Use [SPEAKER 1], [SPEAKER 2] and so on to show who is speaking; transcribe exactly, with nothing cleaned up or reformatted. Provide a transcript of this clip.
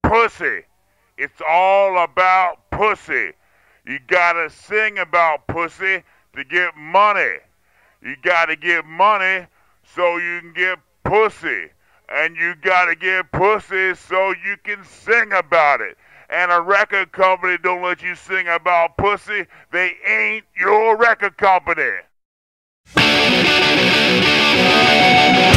[SPEAKER 1] pussy. It's all about pussy. You gotta sing about pussy to get money. You gotta get money so you can get pussy. And you gotta get pussy so you can sing about it. And a record company don't let you sing about pussy, they ain't your record company.